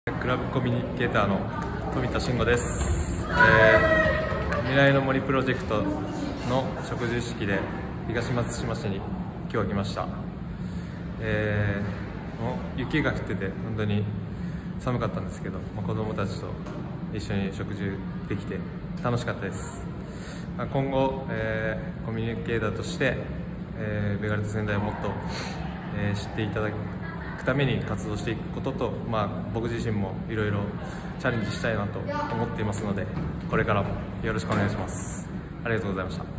クラブコミュニケーターの富田慎吾です。未来の森プロジェクトの植樹式で東松島市に今日は来ました。もう雪が降ってて本当に寒かったんですけど、子どもたちと一緒に植樹できて楽しかったです。今後、コミュニケーターとして、ベガルタ仙台をもっと、知っていただくために活動していくことと、僕自身もいろいろチャレンジしたいなと思っていますので、これからもよろしくお願いします。ありがとうございました。